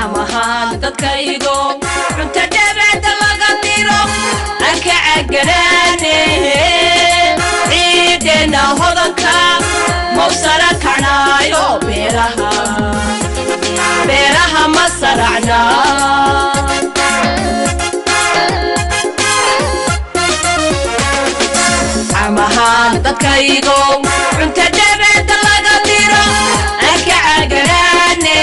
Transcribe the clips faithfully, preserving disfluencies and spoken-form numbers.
عمهان تتكيدو انت دبعت لغديرو اكا عقلاني عيدنا هضنكا موصلك عنايو بيرها بيرها مصرعنا عمهان تتكيدو انت دبعت لغديرو اكا عقلاني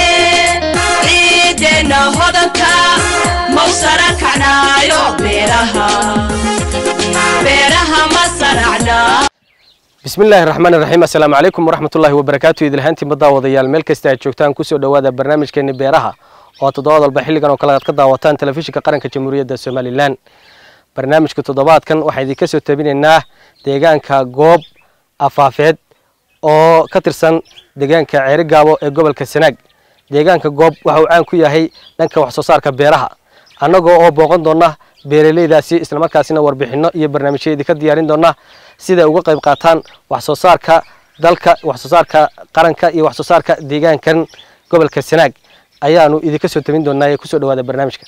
عيدنا هضنكا موصلك عنايو بيرها بيرها مصرعنا بسم الله الرحمن الرحيم السلام عليكم ورحمة الله وبركاته إذا هانتي مداوضيال meel kasta aad joogtaan ku soo dhawaada barnaamijkeena beeraha oo toddobaad walba xilligan oo kala ka daawataan telefishinka qaranka Jamhuuriyadda Soomaaliland barnaamijka toddobaadkan waxa idin soo tabinaynaa deegaanka goob afaafeed oo ka tirsan deegaanka Ceerigaabo ee gobolka Sanaag deegaanka goob waxa uu caan ku yahay dhanka wax soo saarka beeraha annagoo oo booqan doona beeraleydaasi isla markaasina warbixino iyo barnaamijyada ka diyaarin doona sida uga qayb qaataan wax soo saarka dalka wax soo saarka qaranka iyo wax soo saarka deegaankan gobolka Sanaag ayaanu idinka soo tabin doonaa ku soo dhawaada barnaamijka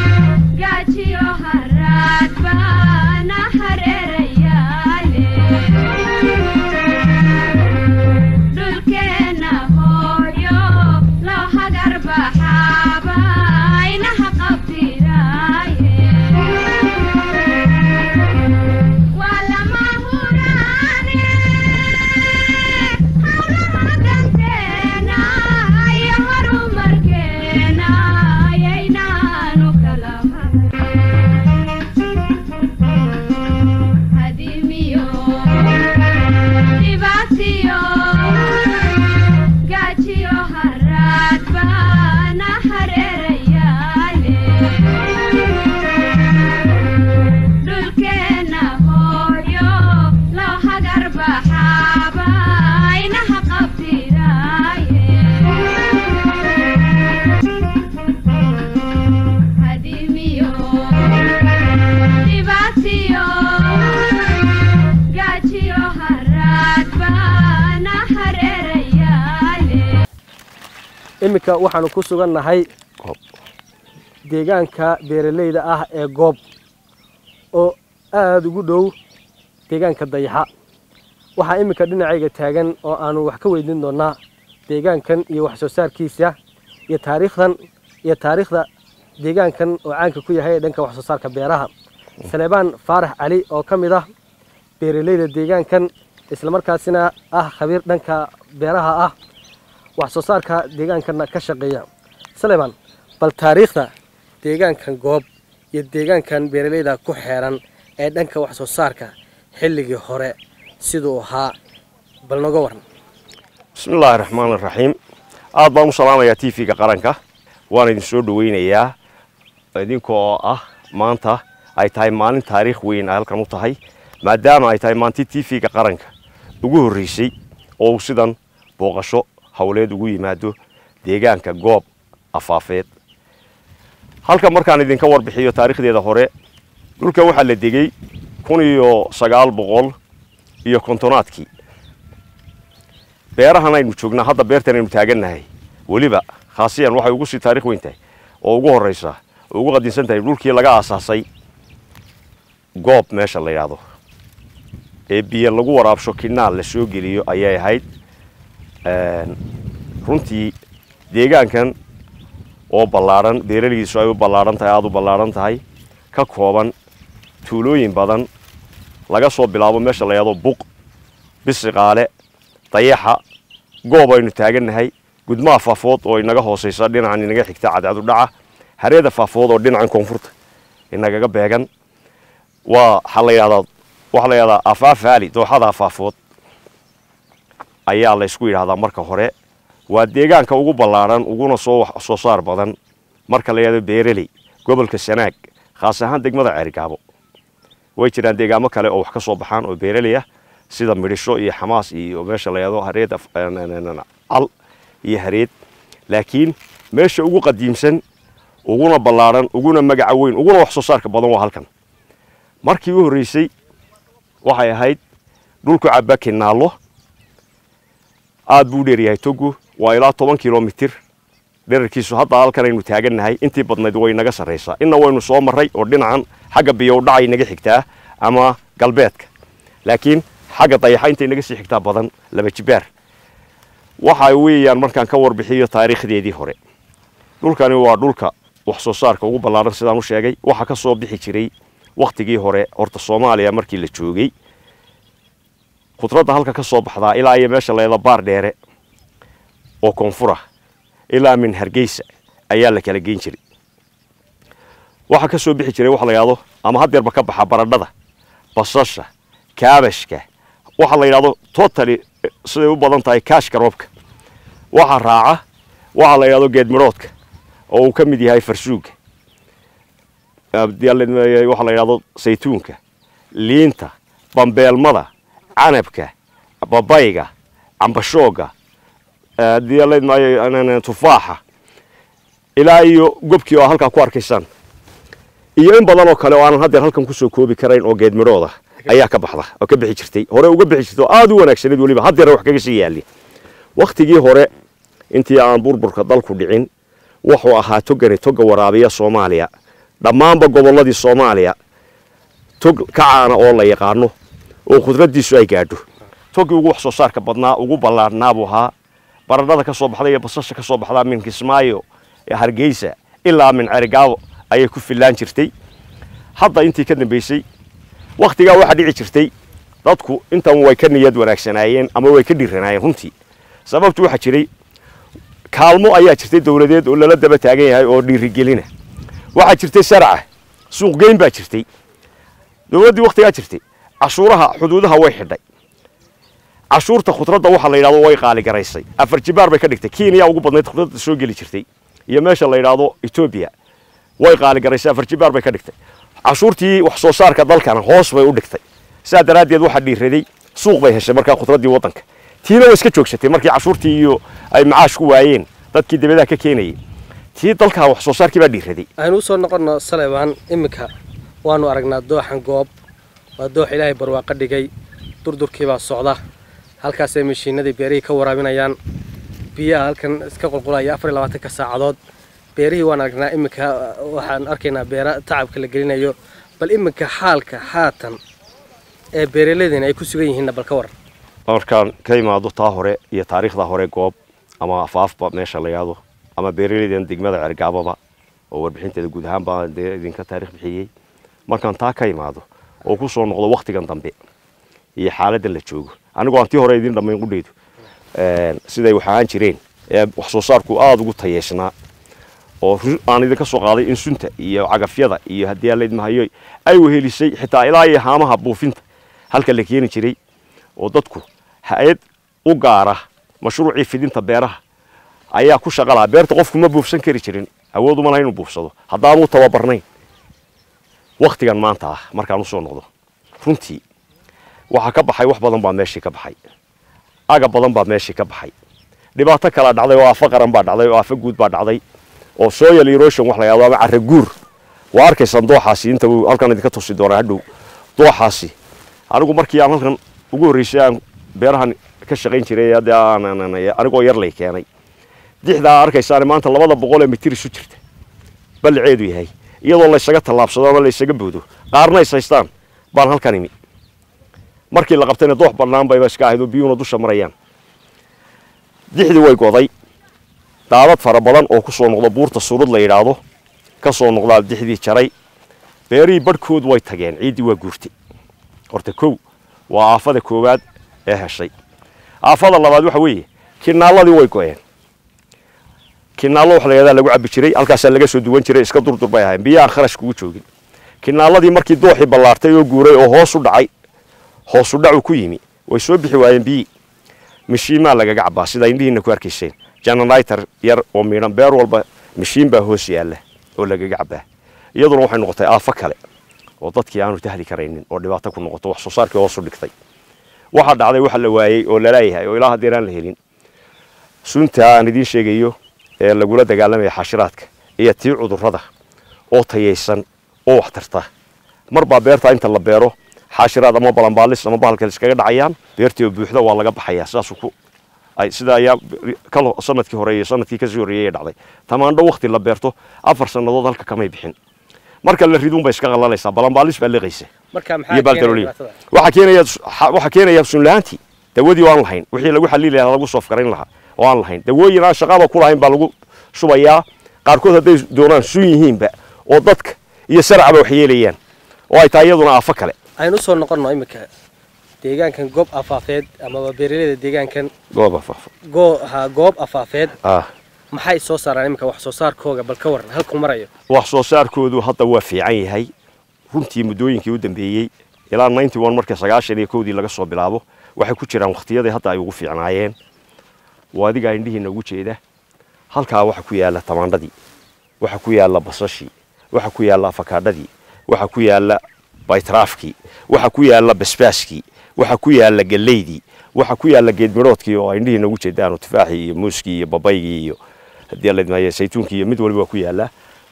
imika waxaanu ku sugannahay deegaanka beeraleyda ah ee goob oo aad ugu dhow deegaanka dayaxa waxa imika dhinacayga taagan oo aanu wax ka weydiin doonaa deegaankan iyo wax soo saarkiisa iyo taariikhdan iyo taariikhda deegaankan oo caanka ku yahay dhanka wax soo saarka beeraha Saleebaan Faarax Cali oo kamid ah beeraleyda deegaankan isla markaasina ah khabiir dhanka beeraha ah wax soo saarka deegaankan ka shaqeeya Saleebaan bal taariikhda deegaankan goob iyo deegaankan beeraleyda ku xeeran ee dhanka wax soo saarka xilligii hore sidoo ahaa bal naga waran bismillaahir rahmaanir rahiim aad baan u salaamayaa T V-ga qaranka waan idin soo dhaweynayaa idinkoo ah maanta ay tahay maalin taariikh weyn halkan u tahay maadaama ay tahay maanta T V-ga qaranka ugu horeysay oo sidan booqasho hawleed ugu yimaado deegaanka goob afaafeed halka markaan idinka warbixiyo taariikhdeeda hore dhulka waxa la degay kun iyo sagaal boqol iyo kontonaadkii beerahan aynu joognaa hadda beertan aynu taagannahay waliba khaasiyan waxay ugu sii taariikh weyn tahay oo ugu horeysa oo ugu qadiinsan tahay dhulkii laga aasaasay goob meesha la yiraahdo ee biyo lagu waraabsho kinaal la soo geliyo ayay ahayd runtii deegaankan oo ballaaran beeraleydiisu ay u ballaaran tahay aad u ballaaran tahay ka kooban tuulooyin badan laga soo bilaabo meesha la yiraahdo buq bisiqaale dayaxa goob aynu taagannahay gudmaha faafood oo inaga hooseysa dhinacan inaga xigta cadcad u dhaca hareeda faafood oo dhinacan koonfurta inaga beegan waa xal la yiraahdo waxa la yiraahdaa Afaaf Valley dooxada faafood ayaa la isku yiraahdaa marka hore waa deegaanka ugu ballaaran uguna soo soo saar badan marka la yiraahdo beeraley gobolka Sanaag khaas ahaan degmada Ceerigaabo way jiraan deegaamo kale oo wax ka soo baxaan oo beeraley ah sida Midhisho iyo Xamaas iyo meesha la yiraahdo hareeda al iyo hareed laakiin meesha ugu qadiimsan uguna ballaaran uguna magac weyn uguna wax soo saarka badan waa halkan markii uu horeysay waxay ahayd dhulku cabba kinaalo aad buu dheer yahay togu waa ilaa toban kiiloomitir dherarkiisu hadda halkan aynu taagannahay intii badnayd way naga sarraysaa inna waynu soo marray oo dhinacan xagga biyo dhacay naga xigtaa ama galbeedka laakiin xagga dayaxa intay naga sii xigtaa badan laba jibaar waxa weeyaan markaan ka warbixiyo taariikhdeedii hore dhulkani waa dhulka wax soo saarka ugu ballaaran sidaan u sheegay waxa ka soo bixi jiray waqtigii hore horta Soomaaliya markii la joogay khudradda halka ka soo baxdaa ilaa ay meesha leeda baar dheere oo koonfura ilaa min Hargeysa ayaa la kala geyn jiray waxa ka soo bixi jiray wax la yiraahdo ama hadeerba ka baxa baradhada basasha kaabashka waxa la yiraahdo totally siday u badan tahay kaashka roobka waxa raaca waxa la yiraahdo geed miroodka oo uu ka mid yahay farsuuga abdiyalin waxa la yiraahdo saytuunka liinta bambeelmada canabka babayga ambashooga diyalin ma tufaaxa ilaa iyo gobkii oo halka ku arkaysan iyo in badan oo kale oo aan hadeer halkan ku soo koobi karayn oo geed mirooda ayaa ka baxda oo ka bixi jirtay hore uga bixi jirtay aad u wanaagsaneed waliba hadeer wax kaga sii yaali waqtigii hore intii aan burburka dalku dhicin wuxuu ahaa togani toga waraabiya Soomaaliya dhamaanba goboladii Soomaaliya tog kacaana oo la yaqaano oo khudradiisu ay gaadho togi ugu wax soo saarka badnaa ugu ballaarnaa buu ahaa baradhada ka soo baxday iyo basasha ka soo baxdaa min Kismaayo ee Hargeysa ilaa min Cerigaawo ayay ku filaan jirtay hadda intii ka dambeysay waqtiga waxa dhici jirtay dadku intan way ka niyad wanaagsanaayeen ama way ka dhiranaayeen runtii sababtu waxa jiray kaalmo ayaa jirtay dawladeed oo lala daba taagan yahay oo dhiirigelina waxa jirtay sharci suuq geyn baa jirtay dawladdu waqtiga jirtay cashuuraha xuduudaha way xidhay cashuurta khudradda waxa la yiraahdo way qaali garaysay afar jibaar bay ka dhigtay Kenya ugu badnayd khudradda soo gali jirtay iyo meesha la yiraahdo Ethiopia way qaali garaysay afar jibaar bay ka dhigtay cashuurtii wax soo saarka dalkana hoos bay u dhigtay saa daraadeed waxa dhiiraday suuq bay heshay marka khudradii wadanka tiina way iska joogsatay markii cashuurtii iyo ay macaash ku waayeen dadkii dibadda ka keenayay tii dalka wax soo saarkii baa dhiiraday aynu soo noqono Saleebaan imika waanu aragnaa dooxan goob waa doox Ilaahay barwaaqo dhigay durdurkii baa socda halkaas ay mashiinadii beerihii ka waraabinayaan biyaha halkan iska qulqulaya afar iyo labaatan saacadood beerihii waan aragnaa imika waxaan arkaynaa beera tacabka la gelinayo bal imika xaalka haatan ee beeraleedina ay ku sugan yihiin bal ka war markaan ka imaado taa hore iyo taariikhda hore goob ama afaafba meesha la yaado ama beeraleedan degmada Cergaababa oo warbixinteeda guud ahaan baa idinka taariikh bixiyay markaan taa ka imaado oo ku soo noqdo waqtigan dambe iyo xaaladda la joogo anigu aantii hore idin dhameyn qudheedu ee siday waxaan jireen ee wax soo saarku aad ugu tayeesnaa oo aan idinka soo qaaday in sunta iyo cagafyada iyo hadii ay leedmahayo ay wehelisay xitaa ilaa iyo haamaha buufinta halka la keenin jiray oo dadku hay'ad u gaara mashruuci fidinta beeraha ayaa ku shaqalaa beerta qofku ma buufsan kari jirin awood uma lahayn inuu buufsado haddaan uu tababarnayn waqtigan maanta markaan u soo noqdo runtii waxa ka baxay wax badan baa meeshii ka baxay aga badan baa meeshii ka baxay dhibaato kala dhacday oo afa qaran baa dhacday oo afa guud baa dhacday oo soil erosion wax la yiraahdo ama carro guur waa arkaysan dooxaasi inta uu halkan idinka tusi doona hadhow dooxaasi anigu markii aan halkan ugu horeysay aan beerahan ka shaqayn jiray aan anigoo yar lay keenay dixda arkaysan maanta labada boqol ee mitir isu jirta balceedu yahay iyadoo la isaga talaabsado ama la isaga boodo qaarna ay haystaan baan halkan imi markii la qabtayna doox bannaan bay iska ahayd oo biyuuna dusha marayaan dixdi way goday daadad fara badan oo ku soo noqdo buurta surud la yiraahdo ka soo noqdaa dixdii jaray beerii badhkood way tageen ciidii waa guurtay horta kow waa aafada koowaad ee heshay aafada labaad waxa weeye kinaaladii way go'een kinaalo wax la yiraahdo lagu cabi jiray halkaas laga soo duwan jiray iska durdur bay ahayn biyaha kharash kugu joogin kinaaladii markii dooxii ballaartay oo guuray oo hoos u dhacay hoos u dhacu ku yimi way soo bixi waayeen biyi mishiima laga gacbaa sida indhihiina ku arkayseen generator yar oo miidhan beer walba mishiin baa hoos yaala oo laga gacbaa iyaduna waxay noqotay aafo kale oo dadkii aanu tahli kareynin oo dhibaato ku noqoto wax soo saarkii hoos u dhigtay waxa dhacday waxa la waayay oo la leeyahay oo ilaaha deeraan la helin sunta aan idin sheegayo ee lagula dagaalamay xashiraadka iyo tii cudurrada oo tayeysan oo wax tarta marba beerta inta la beero xashiraad ama balanbaalis ama bahalka iskaga dhacayaan beertii buuxda waa laga baxayaa saas ku ay sida ayaa kala sanadkii hore iyo sanadkii ka soo horeeyay dhacday tamaandho waqti la beerto afar sanadood halka kamay bixin marka la riduun bay iska qalanaysaa balanbaalis baa leeqaysa marka maxaa keenaya waxa keenaya waxa keenaya sunlaanti dawadii waan lahayn wixii lagu xalili lahaa lagu soof garan lahaa waan lahayn dawooyin aan shaqada ku lahayn baa lagu shubayaa qaarkood haday doonaan sun yihiinba oo dadka iyo sarcaba wax yeelayaan oo ay taayaduna afa kale aynu soo noqono imika deegaankan goob afaafeed ama beeraleyda deegaankan goob afaafeed go ha goob afaafeed ah maxay soo saaraan imika wax soo saarkooga bal ka waran halku marayo wax soo saarkoodu hadda waa fiican yahay runtii muddooyinkii u dambeeyay ilaa ninety one markii sagaashan iyo kow dii laga soo bilaabo waxay ku jiraan waqtiyada hadda ay ugu fiicnaayeen waadiga indhihiina ugu jeeda halka waxa ku yaala tamaandadii waxa ku yaala basashii waxa ku yaala afakaadadii waxa ku yaala baytraafkii waxa ku yaala basbaaskii waxa ku yaala galeydii waxa ku yaala geed miroodkii oo indhihiina ugu jeedaan tufaaxii iyo muuskii iyo babaygii iyo hadii la idmaayo saytuunkii iyo mid waliba ku yaala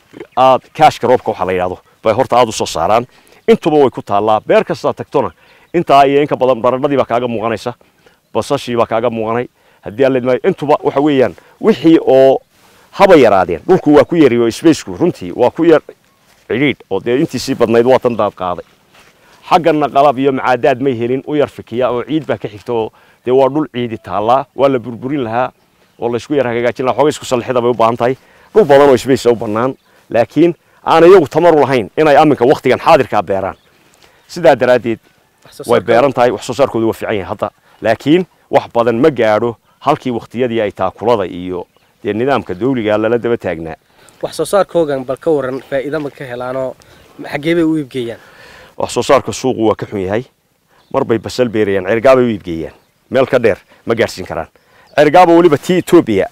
aad kaashka roobka waxa la yiraahdo bay horta aad u soo saaraan intuba way ku taalaa beer kasta tagtona inta ay inka badan baradhadii ba kaaga muuqanaysa basashii ba kaaga muuqanay hadii la idmaayo intuba waxa weeyaan wixii oo haba yaraadeen dhulku waa ku yariyo spaceku runtii waa ku yar ciriid oo dee intii si badnayd waa tan daad qaaday xaggana qalab iyo macaadaad may helin u yar fikiya oo ciid ba ka xigto dee waa dhul ciidi taala waa la burburin lahaa oo la isku yar hagaajin lahaa xoog isku salxida bay u baahan tahay dhul badan oo space u banaan laakiin aan iyagu tamar u lahayn inay aminka waqtigan xaadirka beeraan sidaa daraadeed way beeran tahay wax soo saarkoodu waa fiican yahay hadda laakiin wax badan ma gaadho halkii waqtiyadii ay taakulada iyo dee nidaamka dawliga la daba taagnaa wax soo saarkoogan bal ka waran faa'iido ma ka helaano xagee bay u iibgeeyaan wax soo saarka suuqu waa ka xun yahay marbay basal beerayaan cirgaabay u iibgeeyaan meel ka dheer ma gaarsiin karaan cirgaaba waliba tii Ethiopia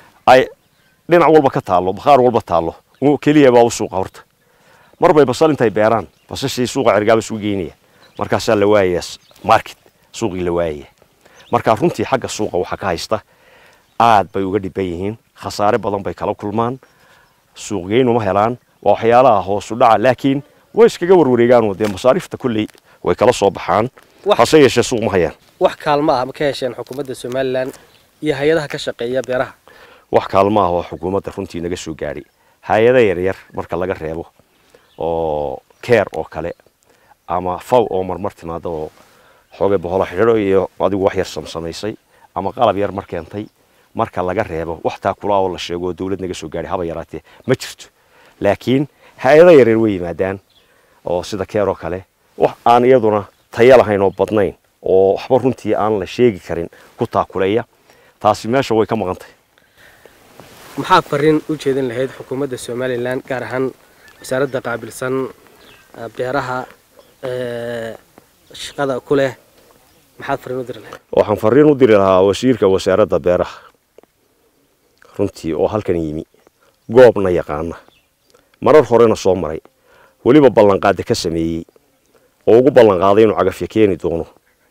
ay dhinac walba ka taalo bakhaar walba taalo oo kaliya baa u suuqa horta marbay basal intay beeraan basashii suuqa cirgaaba suuq geynaya markaas la waayay market suuqii la waayay marka runtii xagga suuqa waxa ka haysta aad bay uga dhiban yihiin khasaare badan bay kala kulmaan suuqgeyn uma helaan waa waxyaalaha hoos u dhaca laakiin way iskaga warwareegaan oo dee masaarifta kulli way kala soo baxaan hase yeeshee suuq ma hayaan wax kaalmo ah ma ka hesheen xukuumadda Soomaaliland iyo hay'adaha ka shaqeeya beeraha wax kaalmo ah oo xukuumadda runtii naga soo gaaray hay'adaha yar yar marka laga reebo oo care oo kale ama faw oo marmar timaado oo xoogay boqol xidho iyo adigu wax yar samsamaysay ama qalab yar mar keentay marka laga reebo wax taa kula oo la sheego dawlad naga soo gaaray haba yaraatee ma jirto laakiin hay'adaha yar yar way yimaadaan oo sida care oo kale wax aan iyaduna tayo lahayn oo badnayn oo waxba runtii aan la sheegi karin ku taakuleeya taasi meesha way ka maqantay maxaa fariin u jeedin lahayd xukuumadda Soomaaliland gaar ahaan wasaaradda qaabilsan beeraha ee shaqada ku leh maxaa fariin u diri lahayd waxaan fariin u diri lahaa wasiirka wasaaradda beeraha runtii oo halkan yimi goobna yaqaana marar horena soo maray waliba ballan qaad ka sameeyay oo ugu ballan qaaday inuu cagaf keeni doono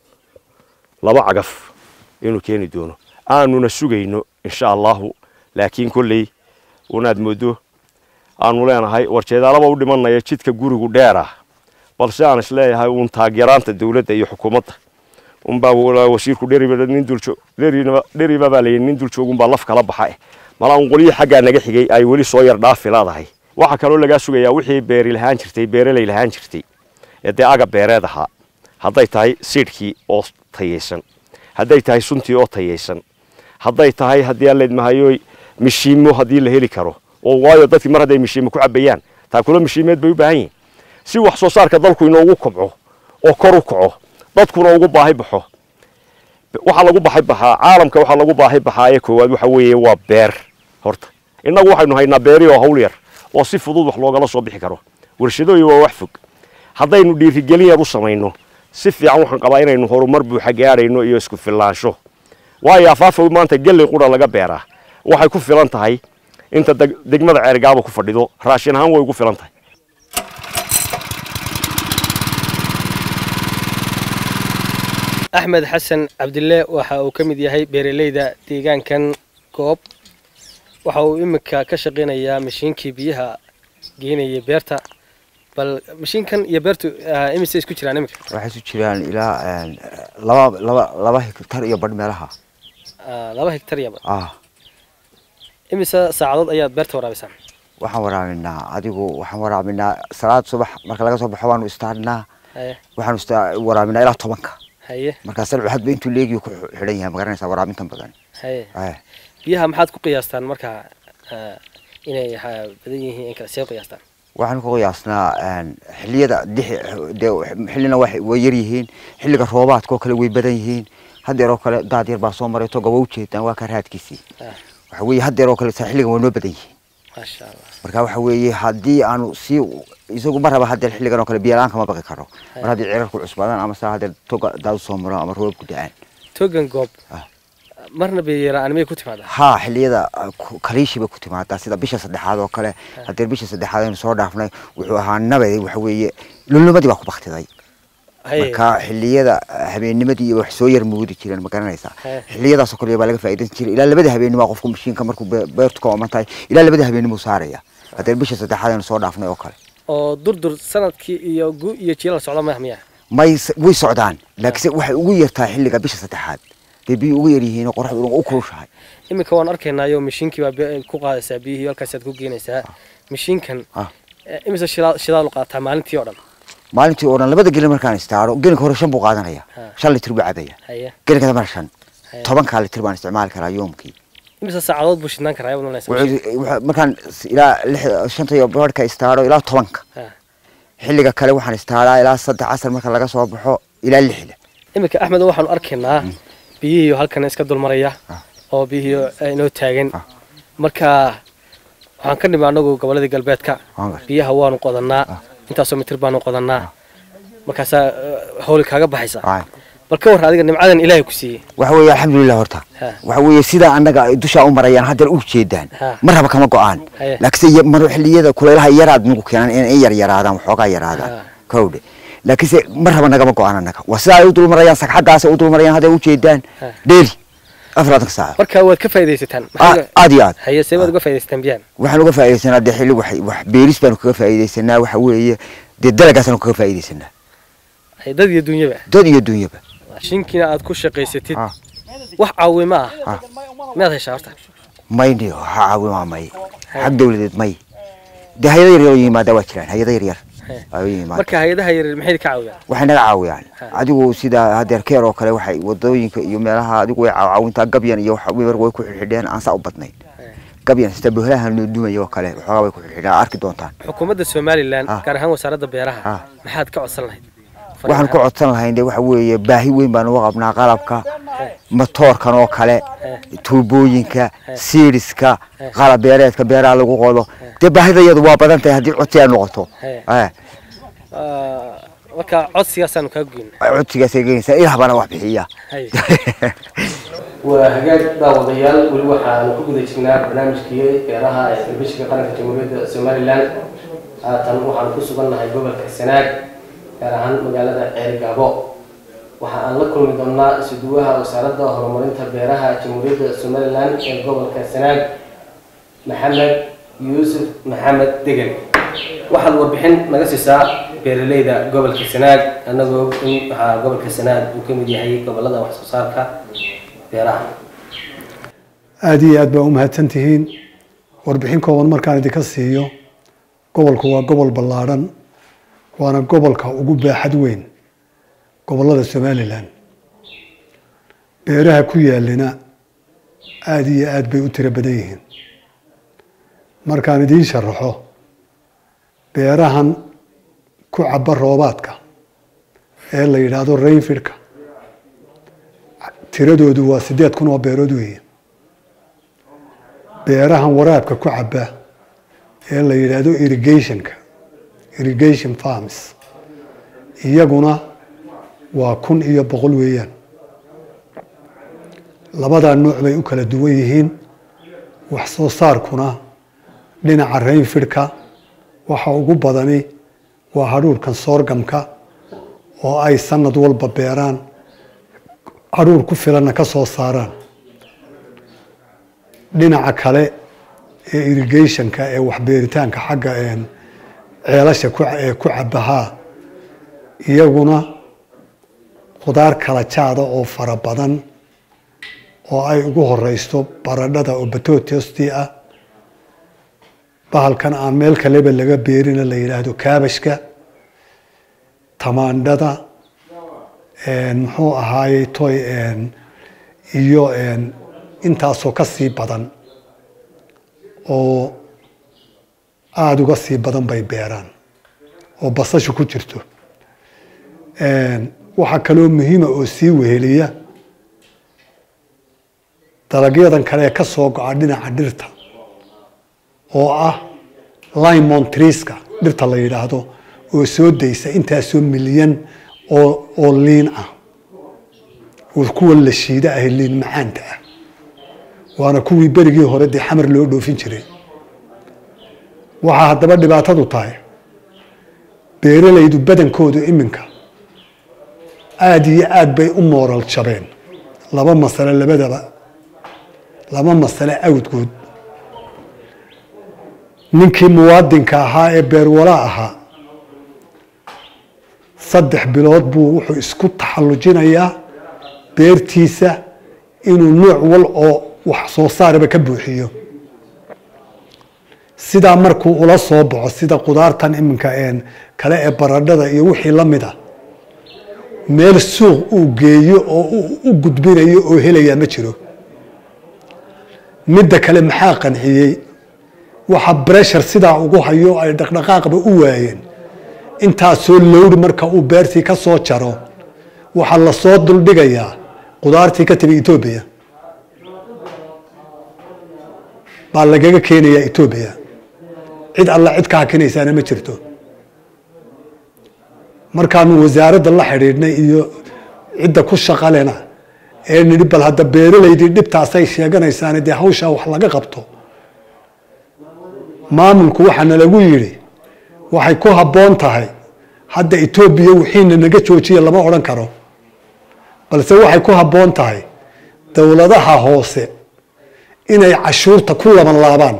laba cagaf inuu keeni doono aanuna sugayno insha Allah laakiin kulli unaad moodo aanu leenahay warjeedalaba u dhimanaya jidka gurigu dheer ah balse aan isleeyahay uun taageeranta dawladda iyo xukuumadda un baa wasiirku dheeriba nin duljo dheeriba dheeriba baa leeyahay nin duljoogum baa laf kala baxay mala un qoliyo xagga naga xigay ay wali soo yar dhaaf ilaadahay waxa kale oo laga sugayaa wixii beeri lahaan jirtay beeralay lahaan jirtay ee aga beereed ahaa hadday tahay seedkii oo tayeysan hadday tahay suntii oo tayeysan hadday tahay hadii aan leedmahayo mishiimo hadii la heli karo oo waayo dadkii mar haday mishiimo ku cabayaan taa kula mishiimeed bay u baahan yihiin si wax soo saarka dalku inoogu kobco oo kor u kaco dadkuna ugu baahi baxo waxa lagu baahi baxaa caalamka waxa lagu baahi baxaa koowaad waxa weeye waa beer horta inagu waxaynu haynaa beeri oo hawl yar oo si fudud wax looga soo bixi karo warshadooyin waa wax fog haddaynu dhiirigelin yar u samayno si fiican waxaan qabaa inaynu horumar buuxa gaarayno iyo isku filaansho waayo afaafa maanta galay qura laga beeraa waxay ku filan tahay inta degmada ceergaabo ku fadhido raashin ahaan way ugu filan tahay أحمد حسن عبد الله وحاو كمد يهي بيرليدا ديغان كان كوب وحاو إمكا كشقين يا مشينكي بيها جينا يبيرتا بل مشين كان يبيرتو إمي سيسكو جيران إمكا waxay su jiraan ilaa laba laba laba hektar iyo badh meelaha laba hektar yaba ah imisa saacadood ayaad beerta waraabisaan waxaan waraabinaa adigu waxaan waraabinaa salaad subax marka laga soo baxo waanu istaarnaa waxaanu istaa waraabinaa ilaa tobanka haye marka salcu hadba intuu leegiyo ku xidhan yahay magaranaysaa waraabintan badan haye biyaha maxaad ku qiyaastaan marka inay badan yihiin in kala soo qiyaastaan waxaan ku qiyaasnaa xilliyada xillina way yar yihiin xilliga roobaadka oo kale way badan yihiin hadeer oo kale daad yar baa soo maray to gabow jeedaan waa ka raadkiisii waxa weeye hadeer oo kale xilliga waa noo badan yihiin masha Allah marka waxa weeye hadii aanu si isagu maraba hadeer xilligan oo kale biyo la'aan kama baqi karo mar hadii cirarku cusbadaan ama saa hadeer toga daad soo maro ama roob ku da'aan togan goob marna beeyara aan may ku timaada ha xilliyada kaliishiba ku timaada sida bisha saddexaad oo kale hadeer bisha saddexaad aynu soo dhaafnay wuxuu ahaa nabad waxa weeye lulnimadii baa ku baqtiday marka xilliyada habeennimadii wax soo yar muudi jireen ma garanaysaa xilliyadaas oo kale baa laga faa'iideyn jiray ilaa labada habeenimo qofku mashiinka markuu beertu ka oomantay ilaa labada habeenimo saaraya hadeer bisha saddexaad aynu soo dhaafnay oo kale oo durdur sanadkii iyo gu iyo jiilal socda ma ahmiya may way socdaan laakiin waxay ugu yartaa xilliga bisha saddexaad biyo ugu yar yihiin qorraxdu u kulushahay imika waan arkeenaayo mashiinkii baa ku qaadaysaa biyihii halkaas aad ku geenaysaa mashiinkan imisa shidaal qaataa maalintii oo dhan maalintii oo dhan labada gelin markaan istaaro gelinka hore shan buu qaadanaya shan litir buu cabaya gelinka dambe shan toban litir baan isticmaali karaa yoomkii imisa saacadood buu shidnaan karaa wadnaa markaan ilaa shanta iyo barka istaaro ilaa tobanka xilliga kale waxaan istaaraa ilaa saddex casar marka laga soo baxo ilaa lixda imika Axmed waxaan arkaynaa biyihii halkan iska dul maraya oo biyihii inoo taagan marka waxaan ka nimaa anagu gobolada galbeedka biyaha waanu qodanaa intaas oo mitir baanu qodanaa markaas howl kaaga baxaysa bal ka war adiga nimcadan Ilaahay ku siiyay waxa weeye alxamdulillah horta waxa weeye sida anaga dusha u marayaan haddii u jeedaan maraba kama go'aan laakiin mar xilliyada kuleelaha yaraad nagu keenan in yar yaraadaan waxoogaa yaraadaan kowde laakiin maraba naga go'aan anaga wasaa ay u dul marayaan sagxadaas u dul marayaan haddii u jeedaan dheeli afraad saac marka waad ka faa'iideysataan aad iyo aad haye seebad uga faa'iideysataan biyaan waxaan uga faa'iideysanaa de xilli wax wax beeris baan uga faa'iideysanaa waxa weeye de dalagaas aan uga faa'iideysanaa hay dad iyo dunyaba dad iyo dunyaba shinkina aad ku shaqaysatid wax caawimo ah maad heshaa horta mayni ha caawimo may xaq dawladeed may de hay'ado yar yar yimaada waa jiraan hay'ado yar yar marka hay'adaha yar maxay ka caawiyaan waxay naga caawiyaan adigu sida hadeer keer oo kale waxay wadooyinka iyo meelaha adigu way caawinta gabyan iyo wax weerar way ku xidheen aan saa u badnayn gabyan sida bohlaha loo dumayo oo kale waxa way ku xidheen arki doontaan xukuumadda Soomaaliland gaar ahaan wasaaradda beeraha maxaad ka codsan lahayd waxaan ku codsan lahayn waxa weeye baahi weyn baan uga qabnaa qalabka matoorkan oo kale tuubooyinka siiriska qalab beereedka beeraha lagu qodo de baahidayadu waa badan tahay haddii codsi ay noqoto ee marka codsigaasaan ka goyn codsigaas ay geynaysaa ilaah bana wax bixiya waa hagaag daawadayaal wali waxaan ku guda jirnaa barnaamijkii beeraha ee telefishinka qaranka jamhuuriyadda Soomaaliland tan waxaan ku sugannahay gobolka Sanaag gaar ahaan magaalada Ceelgaabo waxa aan la kulmi doonaa isuduwaha wasaaradda horumarinta beeraha jamhuuriyadda Soomaaliland ee gobolka Sanaag Maxamed Yuusuf Maxamed Degan waxaad warbixin naga siisaa beeralayda gobolka Sanaag anagoo in waxa gobolka Sanaag uu ka mid yahay gobolada wax soo saarka beeraha aad iyo aad baa u mahadsantihiin warbixin kooban markaan idinka siiyo gobolku waa gobol ballaaran waana gobolka ugu baaxad weyn gobolada Soomaaliland beeraha ku yaalina aad iyo aad bay u tiro badan yihiin markaan idiin sharaxo beerahan ku cabba roobaadka ee la yiraahdo rainfirka tiradoodu waa sideed kun oo beerood weeye beerahan waraabka ku cabba ee la yiraahdo irrigationka irrigation farms iyaguna waa kun iyo boqol weeyaan labada nooc bay u kala duwan yihiin wax soo saarkuna dhinaca rainfirka waxa ugu badani waa hadhuurkan soorgamka oo ay sanad walba beeraan hadhuur ku filanna ka soo saaraan dhinaca kale ee irrigationka ee wax beeritaanka xagga ceelasha ee ku cabahaa iyaguna khudaar kala jaada oo fara badan oo ay ugu horeysto baradhada oo batootostii ah bahalkan aan meel kaleba laga beerina la yidhaahdo kaabashka tamaandhada muxuu ahaayey toy iyo intaasoo ka sii badan oo aada uga sii badan bay beeraan oo basashu ku jirto waxaa kaloo muhiima oo sii weheliya dalagyadan kale ee ka soo go'a dhinaca dhirta oo ah limon treeska dhirta la yidhaahdo oo soo daysa intaasoo milyan oo oo liin ah oo kuwa la shiida ah liin macaanta ah waana kuwii berigii hore dee xamar loo dhoofin jiray waxaa haddaba dhibaatadu tahay beeralaydu badankoodu iminka aada iyo aad bay u mooral jabeen laba masale labadaba laba masale awdgood ninkii muwaadinka ahaa ee beerwala ahaa saddex bilood buu wuxuu isku taxallujinayaa beertiisa inuu nooc wal oo wax soo saaraba ka buuxiyo sidaa markuu ula soo baxo sida qudaartan iminka kale ee baradhada iyo wixii la mid a meel suuq uu geeyo oo u gudbinayo oo helayaa ma jiro midda kale maxaa qanciyey waxa breshar sidaa ugu hayo ay dhaqdhaqaaqba u waayeen intaasoo lowri marka uu beertii ka soo jaro waxaa lasoo duldhigayaa qudaartii ka timi etoobiya baa lagaga keenayaa etoobiya cid alla cid ka hakinaysaana ma jirto markaanu wasaaradda la xidhiidhnay iyo cidda ku shaqalena ee nidhi bal hadda beeralaydii dhibtaasay sheeganaysaane dee hawshaa wax laga qabto maamulku waxaana lagu yidhi waxay ku habboon tahay hadda etoobiya wixiina naga joojiya lama odhan karo balse waxay ku habboon tahay dowladaha hoose inay cashuurta ku laban laabaan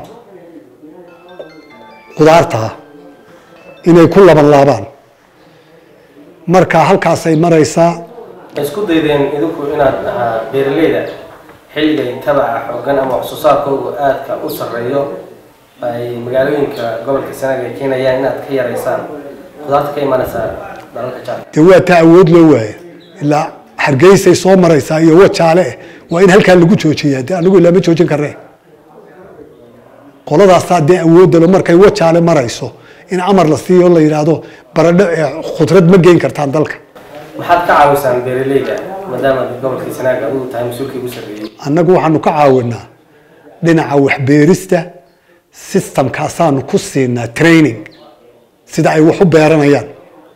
qudaartaa inay ku laban laabaan marka halkaasay maraysaa isku daydeen idinku inaad beeralayda xilliga tabaca xoogan ama wax soo saarkoodu aadka u sarreeyo ay magaalooyinka gobolka Sanaag ay keenayaan inaad ka yareysaan qudaarta ka imanaysa dalalka jaarka dee waa taa awood loo waayo ilaa Hargeysay soo maraysaa iyo wajaale waa in halkaa lagu joojiyaa dee anigu ilaa ma joojin karnaa qoladaas dee awoodda loo markay wajaale marayso in amar la siiyo la yiraahdo baradho khudrad ma geyn kartaan dalka maxaad ka caawisaan beeralayda maadaama gobolka Sanaag uu tahay mas'uulkii ugu sarreeyay annagu waxaanu ka caawinaa dhinaca wax beerista systemkaasaanu ku siinaa training sida ay wax u beeranayaan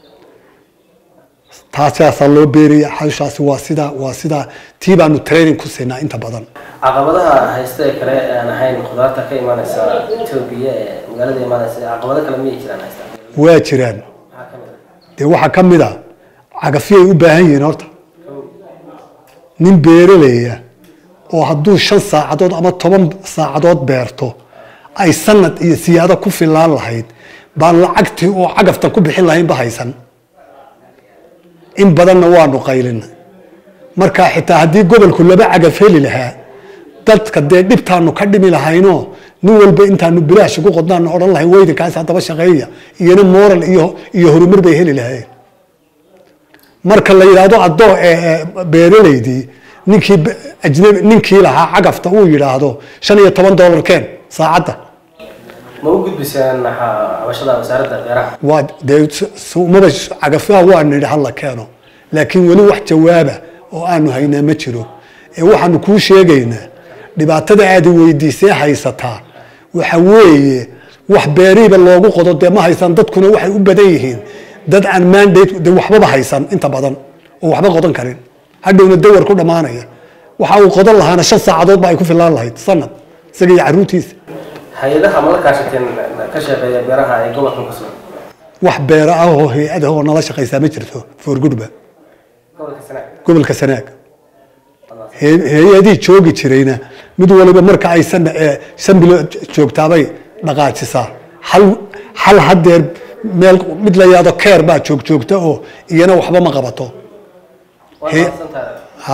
taasaasaa loo beeriya hawshaasi waa sida waa sida tii baanu training ku siinaa inta badan caqabadaha haysta ee kale aan ahayn qudaarta ka imanaysa Itoobiya ee magaalada imanaysa caqabado kale ma jiraan haysta waa jiraan dee waxaa ka mid ah cagafyay u baahan yihiin horta nin beeraleya oo hadduu shan saacadood ama toban saacadood beerto ay sanad iyo siyaado ku filaan lahayd baan lacagtii oo cagafta ku bixin lahayn ba haysan in badanna waanu qaylina marka xitaa haddii gobolku laba cagaf heli lahaa dadka dee dhibtaanu ka dhimi lahayno nin walba intaanu bilaash ugu qodnaanu odhan lahayn weydankaas haddaba shaqeeya iyana moral iyo iyo horumar bay heli lahayn marka la yiraahdo adoo beeralaydii ninkii ajnabi ninkii lahaa cagafta uu yiraahdo shan iyo toban dollar keen saacada ma u gudbisaan cabashada wasaaradda beeraha waa dee suumada cagafaa waa nidhi hal la keeno laakiin weli wax jawaaba oo aanu haynaa ma jiro ee waxaanu kuu sheegaynaa dhibaatada aad weydiisay haysataa waxa weeye wax beeriba loogu qodo dee ma haysan dadkuna waxay u badan yihiin dad aan mandate de waxba haysan inta badan oo waxba qodan karin hadhowna dawar ku dhamaanaya waxa uu qodan lahaana shan saacadood ba ay ku filaan lahayd sanad isaga iyo caruurtiisa hay'adaha malakaashateen ka shaqeeya beeraha ay gobolka ku sugan wax beera ah oo hay'ad oo nala shaqeysa ma jirto for goodba gobolka Sanaag gobolka Sanaag hay'adii joogi jirayna mid waliba marka ay san san bilo joogtaabay dhaqaajisaa hal hal hadeer meel mid la yaado care baa joog joogta oo iyana waxba ma qabato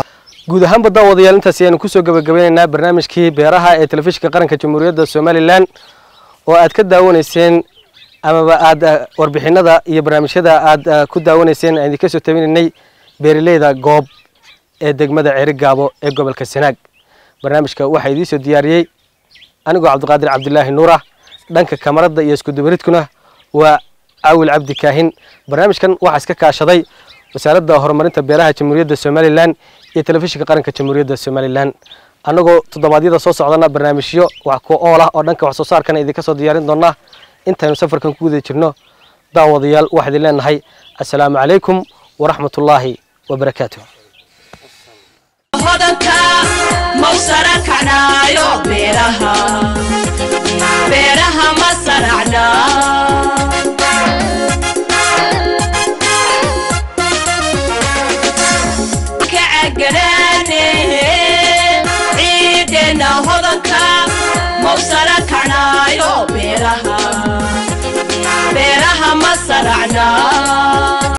guud ahaan badda wadayaal intaas ayaan ku soo gabagabeynaa barnaamijkii beeraha ee telefishinka qaranka Jamhuuriyadda Soomaaliland oo aad ka daawanayseen ama aad warbixinada iyo barnaamijyada aad ku daawanayseen aan idinka soo tabinay beeraleyda goob ee degmada Ceerigaabo ee gobolka Sanaag barnaamijka waxa idin soo diyaariyay anigoo Cabdiqaadir Cabdilaahi Nuura dhanka kamarada iyo isku dubaridkuna waa Awil Cabdi Kaahin barnaamijkan waxa iska kaashaday wasaaradda horumarinta beeraha Jamhuuriyadda Soomaaliland iyo telefishinka qaranka Jamhuuriyadda Soomaaliland anagoo toddobaadyada soo socdana barnaamijyo wax ku ool ah oo dhanka wax soo saarkana idinka soo diyaarin doona intaanu safarkan ku wada jirno daawadayaal waxaan idin leenahay assalaamu calaykum waraxmatullaahi wabarakaatuh hodanka mawsara kacnaayo beeraha beeraha ma saracna kacagaraane ciidena hodanka mawsara kacnaayo beeraha beeraha ma saracna